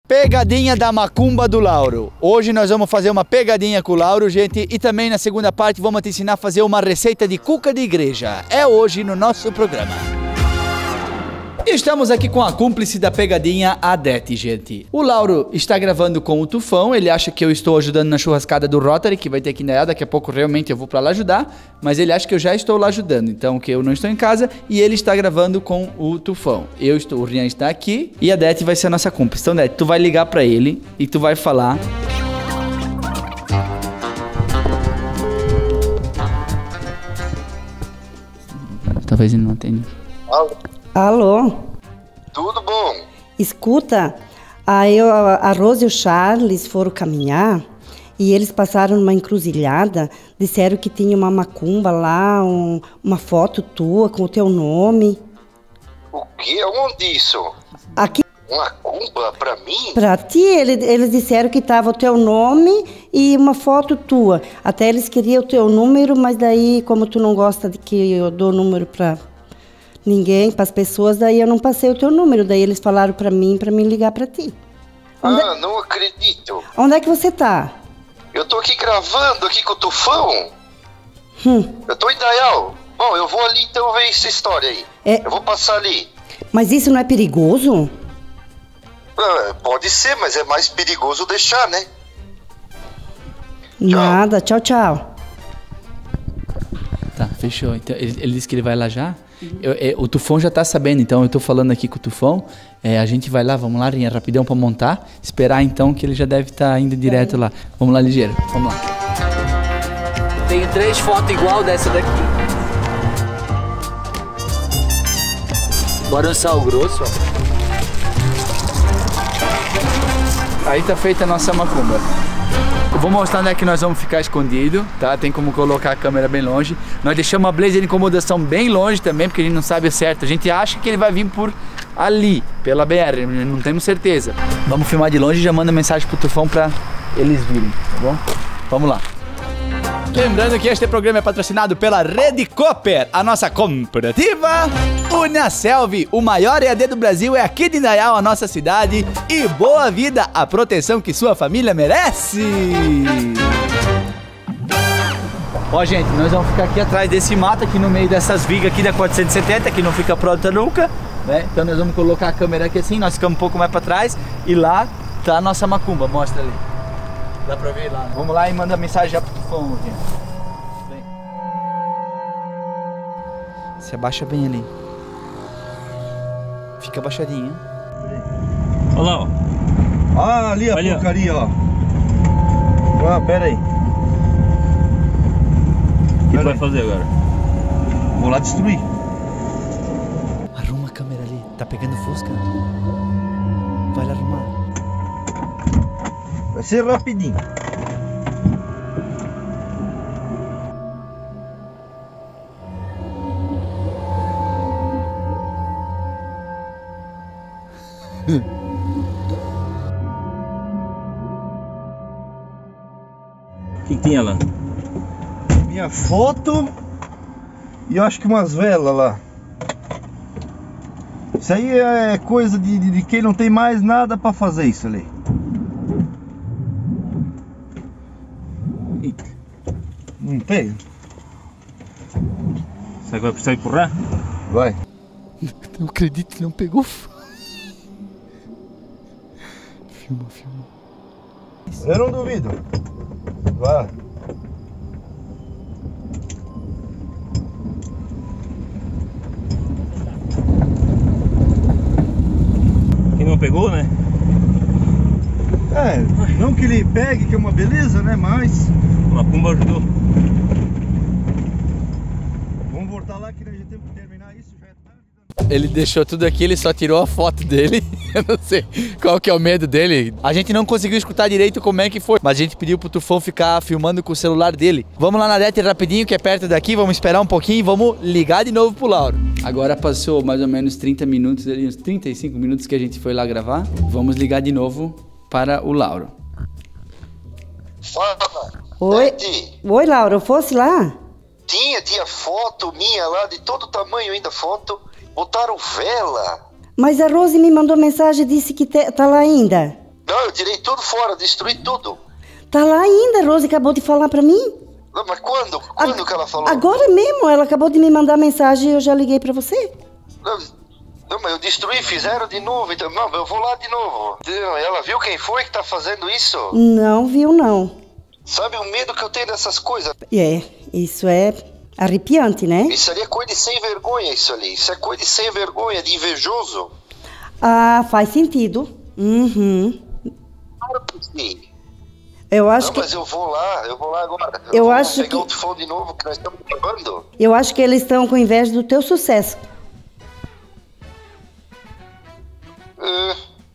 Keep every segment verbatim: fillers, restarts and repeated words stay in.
Pegadinha da macumba do Lauro. Hoje nós vamos fazer uma pegadinha com o Lauro, gente. E também na segunda parte vamos te ensinar a fazer uma receita de cuca de igreja. É hoje no nosso programa. Estamos aqui com a cúmplice da pegadinha, a Dete, gente. O Lauro está gravando com o Tufão. Ele acha que eu estou ajudando na churrascada do Rotary, que vai ter que ir. Daqui a pouco realmente eu vou pra lá ajudar. Mas ele acha que eu já estou lá ajudando. Então que eu não estou em casa e ele está gravando com o Tufão. Eu estou, o Rian está aqui e a Dete vai ser a nossa cúmplice. Então, Dete, tu vai ligar pra ele e tu vai falar... Talvez ele não atenda. Alô? Alô? Tudo bom? Escuta, aí a Rose e o Charles foram caminhar e eles passaram numa encruzilhada, disseram que tinha uma macumba lá, um, uma foto tua com o teu nome. O quê? Onde isso? Aqui. Macumba pra mim? Pra ti, eles, eles disseram que tava o teu nome e uma foto tua. Até eles queriam o teu número, mas daí, como tu não gosta de que eu dou número pra... ninguém, para as pessoas, daí eu não passei o teu número, daí eles falaram para mim, para mim ligar para ti. Onde ah, é... não acredito. Onde é que você tá? Eu tô aqui gravando aqui com o Tufão. Hum. Eu tô em Dayal. Bom, eu vou ali então ver essa história aí. É... Eu vou passar ali. Mas isso não é perigoso? Ah, pode ser, mas é mais perigoso deixar, né? Nada, tchau, tchau. Tá, fechou. Então, ele, ele disse que ele vai lá já? Eu, eu, o Tufão já tá sabendo, então eu tô falando aqui com o Tufão. É, a gente vai lá, vamos lá, Rinha, rapidão pra montar. Esperar então que ele já deve estar tá indo direto lá. Vamos lá, ligeiro, vamos lá. Tenho três fotos igual dessa daqui. Bora um sal grosso, ó. Aí tá feita a nossa macumba. Eu vou mostrar onde é que nós vamos ficar escondido, tá? Tem como colocar a câmera bem longe. Nós deixamos a blazer de incomodação bem longe também, porque a gente não sabe certo. A gente acha que ele vai vir por ali, pela B R, não temos certeza. Vamos filmar de longe e já manda mensagem pro Tufão pra eles virem, tá bom? Vamos lá. Lembrando que este programa é patrocinado pela Rede Cooper, a nossa cooperativa. Uniaselv, o maior E A D do Brasil é aqui de Indaial, a nossa cidade. E Boa Vida, a proteção que sua família merece. Ó, gente, nós vamos ficar aqui atrás desse mato, aqui no meio dessas vigas aqui da quatrocentos e setenta, que não fica pronta nunca, né? Então nós vamos colocar a câmera aqui assim, nós ficamos um pouco mais pra trás. E lá tá a nossa macumba, mostra ali. Dá pra ver lá. Vamos lá e manda mensagem já pro Tufão aqui. Vem. Se abaixa bem ali. Fica abaixadinho. Olha lá, ó. Ah, ali a Olha. porcaria, ó. Ah, pera aí. O que tu vai fazer agora? Vou lá destruir. Arruma a câmera ali. Tá pegando fusca? Vai lá arrumar. Vai ser rapidinho. O que, que tinha lá? Minha foto e eu acho que umas velas lá. Isso aí é coisa de, de, de quem não tem mais nada pra fazer isso ali. Eita. Não tem? Será que vai precisar empurrar? Vai. Não acredito que não pegou. Filma, filma. Eu não duvido. Vai. Quem não pegou, né? É, não que ele pegue, que é uma beleza, né? Mas Uma macumba ajudou. vamos voltar lá que nós já temos que terminar isso. Já é tarde. Ele deixou tudo aqui, ele só tirou a foto dele. Eu não sei qual que é o medo dele. A gente não conseguiu escutar direito como é que foi, mas a gente pediu pro Tufão ficar filmando com o celular dele. Vamos lá na Dete rapidinho, que é perto daqui, vamos esperar um pouquinho e vamos ligar de novo pro Lauro. Agora passou mais ou menos trinta minutos, ali, uns trinta e cinco minutos que a gente foi lá gravar. Vamos ligar de novo para o Lauro. Fala. Oi. Dete, Oi, Laura, eu fosse lá? tinha, tinha foto minha lá, de todo tamanho ainda foto. Botaram vela. Mas a Rose me mandou mensagem e disse que te, tá lá ainda. eu tirei tudo fora, destruí tudo. Tá lá ainda, Rose acabou de falar pra mim. Não, mas quando? Quando A- que ela falou? Agora mesmo, ela acabou de me mandar mensagem e eu já liguei pra você. Não, não, mas eu destruí, fizeram de novo. Então, não, eu vou lá de novo. Ela viu quem foi que tá fazendo isso? Não viu, não. Sabe o medo que eu tenho dessas coisas? É, isso é arrepiante, né? Isso ali é coisa de sem vergonha, isso ali. Isso é coisa de sem vergonha, de invejoso. Ah, faz sentido. Uhum. Claro que sim. Eu acho Não, que mas eu vou lá, eu vou lá agora. Eu vou acho pegar que- outro phone de novo, que nós estamos gravando. eu acho que eles estão com inveja do teu sucesso. É,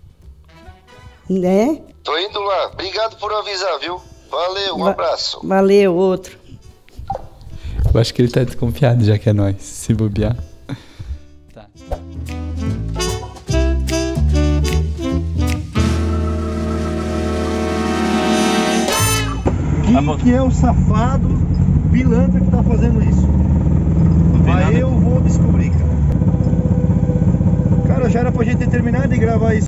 Né? tô indo lá. Obrigado por avisar, viu? Valeu, um Va- abraço. Valeu, outro. Eu acho que ele tá desconfiado, já que é nós, se bobear. Tá. Quem que é o safado pilantra que tá fazendo isso? vi nada. Aí eu vou descobrir, cara. Cara, já era pra gente ter terminado de gravar isso.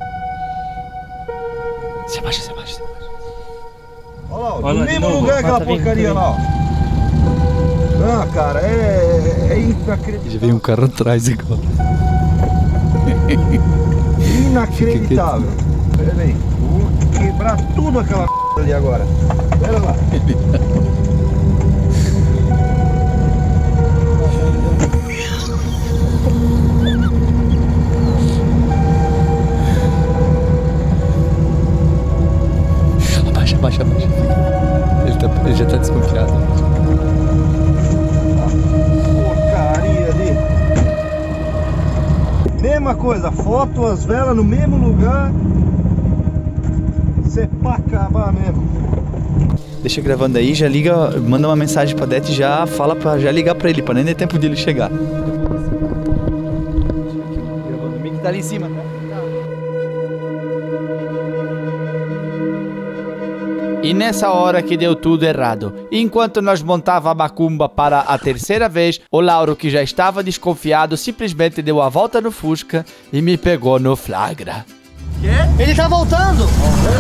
Se abaixa, se abaixa, se abaixa. Olha lá, ó, Olha no lá, de mesmo novo. lugar Ah, aquela tá vindo, porcaria tá lá, ó. Ah, cara, é, é inacreditável. Já veio um carro atrás agora. Inacreditável. Pera aí, vou quebrar tudo aquela m ali agora. Pera lá. Abaixa, abaixa, abaixa. Ele, tá, ele já tá desconfiado. Porcaria ali. Mesma coisa, foto, as velas no mesmo lugar. Isso é pra acabar mesmo. Deixa gravando aí, já liga, manda uma mensagem pra Dete e já fala pra já ligar pra ele, pra nem ter tempo dele chegar. O mic tá ali em cima, tá? E nessa hora que deu tudo errado, enquanto nós montava a macumba para a terceira vez, o Lauro, que já estava desconfiado, simplesmente deu a volta no Fusca e me pegou no flagra. Ele tá voltando!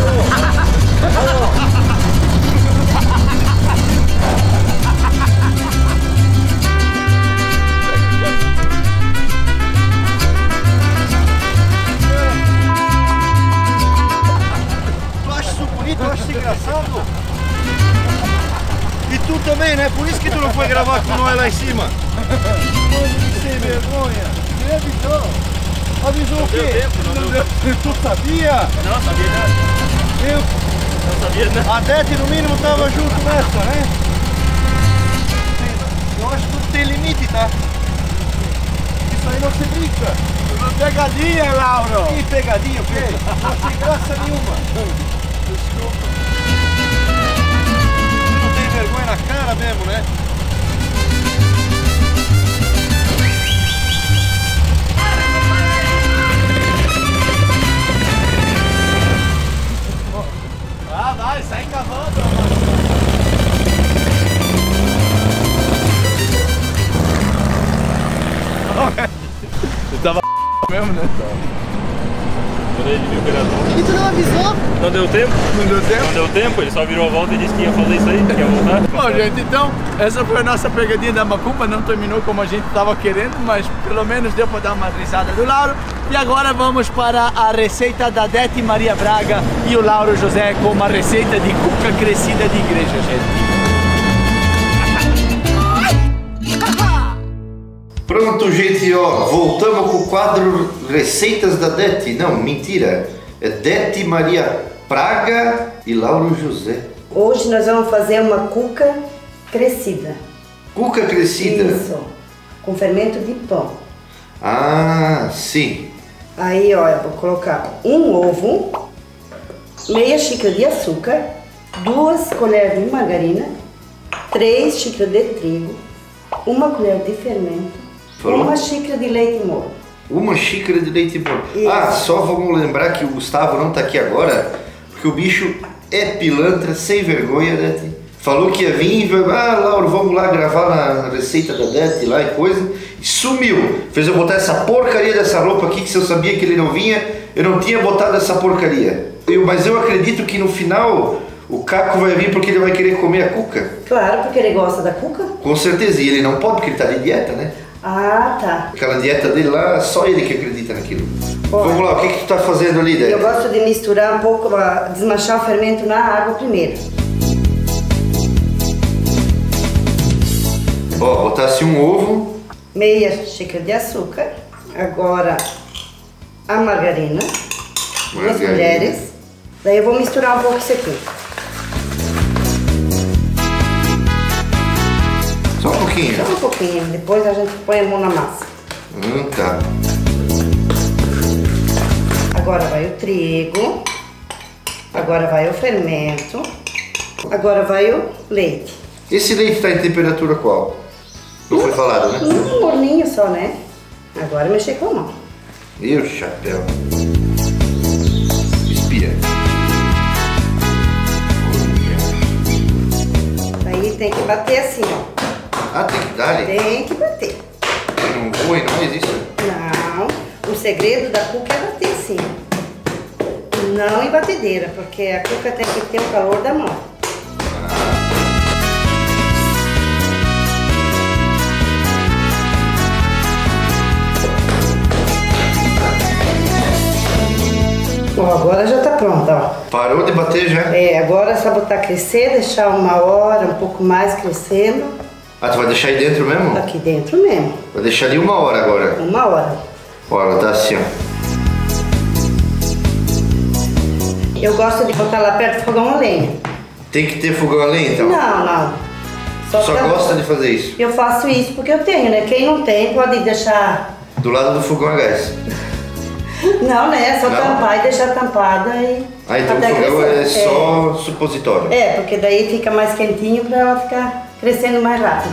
Tu acha isso bonito? Tu acha isso engraçado? E tu também, né? Por isso que tu não foi gravar com nós lá em cima. Mano, que sem vergonha. Ele avisou. Avisou o quê? Não deu. Tu sabia? Não, sabia nada. Eu, Não sabia nada. a Dete no mínimo tava junto nessa, né? Eu acho que tudo tem limite, tá? Isso aí não se brinca. Uma pegadinha, Lauro! Que pegadinha, o quê? Não tem graça nenhuma. Desculpa. Você não tem vergonha na cara mesmo, né? Ah, vai, sai cavando. Você tava mesmo, né? Quando ele viu que era bom. E tu não avisou? Não deu tempo? Não deu tempo? Não deu tempo, ele só virou a volta e disse que ia fazer isso aí, que ia voltar. Bom, gente, então, essa foi a nossa pegadinha da macumba. Não terminou como a gente estava querendo, mas pelo menos deu para dar uma risada do Lauro. E agora vamos para a receita da Dete Maria Braga e o Lauro José com uma receita de cuca crescida de igreja, gente. Pronto, gente, ó, voltamos com o quadro Receitas da Dete. Não, mentira. É Dete Maria Braga e Lauro José. Hoje nós vamos fazer uma cuca crescida. Cuca crescida. Isso. Com fermento de pão. Ah, sim. Aí, olha, vou colocar um ovo, meia xícara de açúcar, duas colheres de margarina, três xícaras de trigo, uma colher de fermento, Falou? uma xícara de leite morno. Uma xícara de leite em pó. Isso. Ah, só vamos lembrar que o Gustavo não tá aqui agora, porque o bicho é pilantra, sem vergonha, Dete. Falou que ia vir e vai, ah, Lauro, vamos lá gravar na receita da Dete lá e coisa. E sumiu. Fez eu botar essa porcaria dessa roupa aqui, que se eu sabia que ele não vinha, eu não tinha botado essa porcaria. Eu, mas eu acredito que no final o Caco vai vir porque ele vai querer comer a cuca. Claro, porque ele gosta da cuca. Com certeza, e ele não pode porque ele tá de dieta, né? Ah, tá. Aquela dieta dele lá, só ele que acredita naquilo. Olha, vamos lá, o que que tu tá fazendo ali, Dete? Eu gosto de misturar um pouco, desmanchar o fermento na água primeiro. Ó, botasse um ovo. Meia xícara de açúcar. Agora a margarina. Duas Margarina. colheres. Daí eu vou misturar um pouco isso aqui. Só um pouquinho. Só um pouquinho. Depois a gente põe a mão na massa. Hum, tá. Agora vai o trigo. Agora vai o fermento. Agora vai o leite. Esse leite tá em temperatura qual? Não foi falado, né? Um morninho só, né? Agora mexer com a mão. Meu chapéu. Espia. Aí tem que bater assim, ó. Ah, tem que dar ali? Tem que bater. Não voa e não existe. Não, o segredo da cuca é bater assim. Não em batedeira, porque a cuca tem que ter o calor da mão. Ó, agora já tá pronta, ó. Parou de bater já? É, agora é só botar crescer, deixar uma hora, um pouco mais crescendo. Ah, tu vai deixar aí dentro mesmo? Aqui dentro mesmo. Vai deixar ali uma hora agora. Uma hora. Ó, ela tá assim, ó. Eu gosto de botar lá perto do fogão a lenha. Tem que ter fogão a lenha, então? Não, não. Só pra- gosta de fazer isso? Eu faço isso porque eu tenho, né? Quem não tem pode deixar... Do lado do fogão a gás. Não, né? Só Não? tampar e deixar tampada e... Ah, então o até fogão crescer. é só supositório. É, porque daí fica mais quentinho pra ela ficar crescendo mais rápido.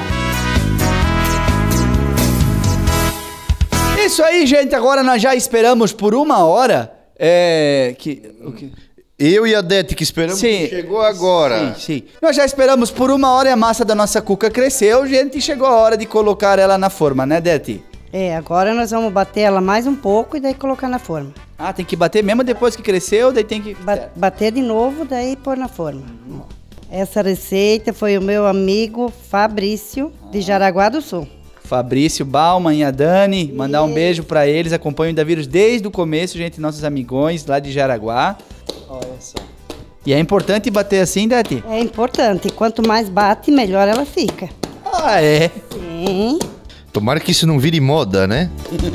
Isso aí, gente. Agora nós já esperamos por uma hora. É. Que. O que? Eu e a Dete que esperamos Sim. chegou agora. Sim, sim. Nós já esperamos por uma hora e a massa da nossa cuca cresceu, gente, e chegou a hora de colocar ela na forma, né, Dete? É, agora nós vamos bater ela mais um pouco e daí colocar na forma. Ah, tem que bater mesmo depois que cresceu, daí tem que... Ba- bater de novo, daí pôr na forma. Essa receita foi o meu amigo Fabrício, de Jaraguá do Sul. Fabrício Bauman e a Dani, mandar um beijo pra eles, acompanham o Davírus desde o começo, gente, nossos amigões lá de Jaraguá. Olha só. E é importante bater assim, Dete? É importante, quanto mais bate, melhor ela fica. Ah, é? Sim. Tomara que isso não vire moda, né?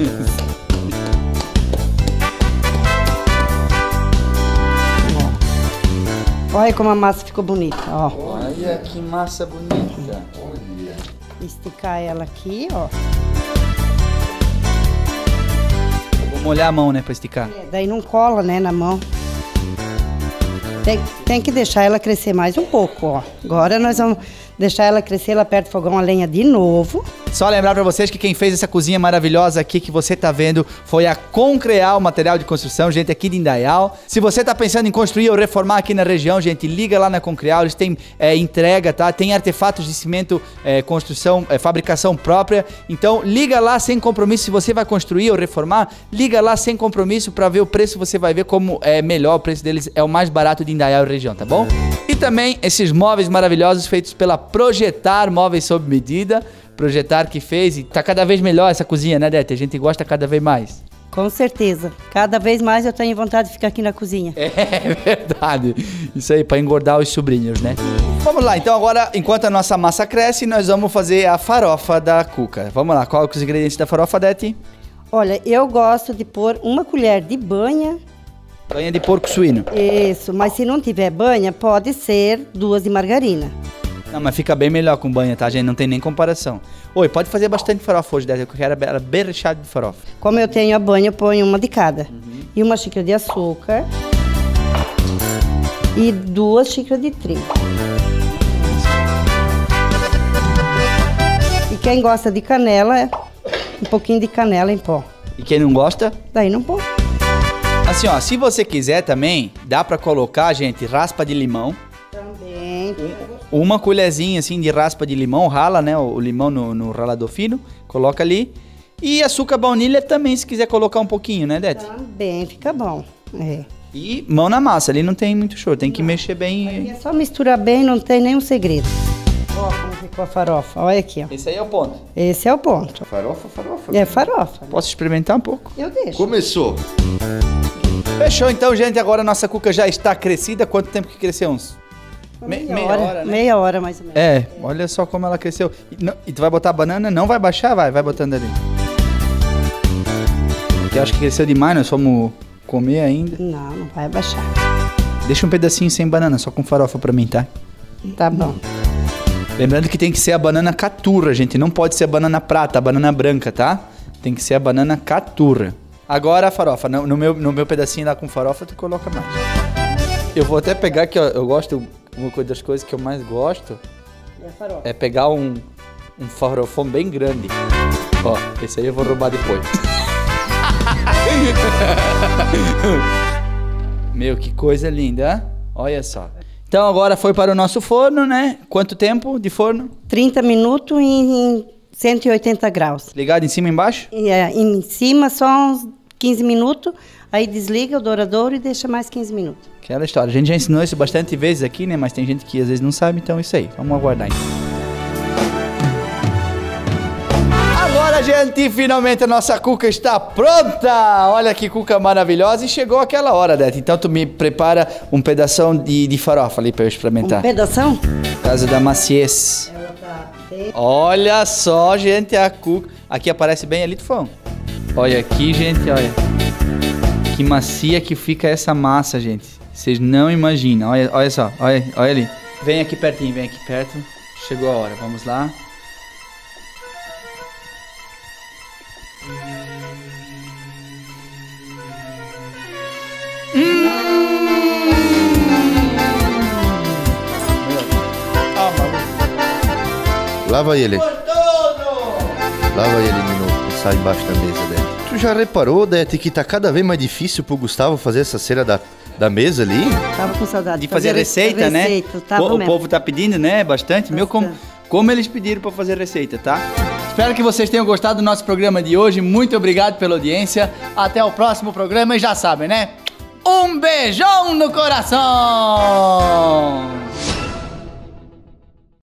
Olha como a massa ficou bonita, ó. Olha que massa bonita. Esticar ela aqui, ó. Vou molhar a mão, né, pra esticar. Daí não cola, né, na mão. Tem, tem que deixar ela crescer mais um pouco, ó. Agora nós vamos deixar ela crescer lá perto do fogão a lenha de novo. Só lembrar pra vocês que quem fez essa cozinha maravilhosa aqui que você tá vendo foi a Concreal Material de Construção, gente, aqui de Indaial. Se você tá pensando em construir ou reformar aqui na região, gente, liga lá na Concreal, eles têm é, entrega, tá? Tem artefatos de cimento, é, construção, é, fabricação própria. Então, liga lá sem compromisso. Se você vai construir ou reformar, liga lá sem compromisso pra ver o preço, você vai ver como é melhor. O preço deles é o mais barato de Indaial e região, tá bom? E também esses móveis maravilhosos feitos pela Projetar Móveis Sob Medida. Projetar que fez e tá cada vez melhor essa cozinha, né, Dete? A gente gosta cada vez mais. Com certeza. Cada vez mais eu tenho vontade de ficar aqui na cozinha. É verdade. Isso aí, pra engordar os sobrinhos, né? Vamos lá, então agora, enquanto a nossa massa cresce, nós vamos fazer a farofa da cuca. Vamos lá, qual é os ingredientes da farofa, Dete? Olha, eu gosto de pôr uma colher de banha. Banha de porco suíno. Isso, mas se não tiver banha, pode ser duas de margarina. Não, mas fica bem melhor com banha, tá, gente? Não tem nem comparação. Oi, pode fazer bastante farofa hoje, Dete. Eu quero ela bem recheada de farofa. Como eu tenho a banha, eu ponho uma de cada. Uhum. E uma xícara de açúcar. E duas xícaras de trigo. E quem gosta de canela, um pouquinho de canela em pó. E quem não gosta? Daí não põe. Assim, ó, se você quiser também, dá pra colocar, gente, raspa de limão. Também. Uma colherzinha assim de raspa de limão, rala, né, o limão no, no ralador fino, coloca ali. E açúcar baunilha também, se quiser colocar um pouquinho, né, Dete? Também fica bom, é. E mão na massa, ali não tem muito show, tem que mexer bem. É só misturar bem, não tem nenhum segredo. Ó, como ficou a farofa, olha aqui, ó. Esse aí é o ponto. Esse é o ponto. Farofa, farofa. É farofa. Posso experimentar um pouco? Eu deixo. Começou. Fechou então, gente. Agora a nossa cuca já está crescida. Quanto tempo que cresceu? Uns? Me- Meia, meia hora, hora, né? Meia hora mais ou menos. É, olha só como ela cresceu. E, não- e tu vai botar a banana? Não vai baixar? Vai, vai botando ali. Porque eu acho que cresceu demais, nós fomos comer ainda. Não, não vai abaixar. Deixa um pedacinho sem banana, só com farofa pra mim, tá? Tá bom. Lembrando que tem que ser a banana caturra, gente. Não pode ser a banana prata, a banana branca, tá? Tem que ser a banana caturra. Agora a farofa. No, no meu, no meu pedacinho lá com farofa, tu coloca mais. Eu vou até pegar aqui, ó. Eu gosto, uma das coisas que eu mais gosto E a farofa? é pegar um, um farofão bem grande. Ó, esse aí eu vou roubar depois. Meu, que coisa linda, hein? Olha só. Então agora foi para o nosso forno, né? Quanto tempo de forno? trinta minutos em cento e oitenta graus. Ligado em cima e embaixo? E, é, em cima só uns quinze minutos, aí desliga o douradouro e deixa mais quinze minutos. Aquela história. A gente já ensinou isso bastante vezes aqui, né? Mas tem gente que às vezes não sabe, então é isso aí. Vamos aguardar então. Agora, gente, finalmente a nossa cuca está pronta! Olha que cuca maravilhosa e chegou aquela hora, Dete. Então tu me prepara um pedação de, de farofa ali para eu experimentar. Um pedação? Por causa da maciez. Ela tá... Olha só, gente, a cuca. Aqui aparece bem ali, Tufão. Olha aqui, gente, olha. Que macia que fica essa massa, gente. Vocês não imaginam. Olha, olha só, olha, olha ali. Vem aqui pertinho, vem aqui perto. Chegou a hora, vamos lá. Lava ele. Lava ele de novo, que sai embaixo da mesa, Dete. Tu já reparou, Dete, que tá cada vez mais difícil pro Gustavo fazer essa cera da, da mesa ali? Tava com saudade De fazer receita, né? Receita, tava O, o mesmo. povo tá pedindo, né? Bastante. Meu, como, Bastante. como eles pediram pra fazer receita, tá? Espero que vocês tenham gostado do nosso programa de hoje. Muito obrigado pela audiência. Até o próximo programa e já sabem, né? Um beijão no coração!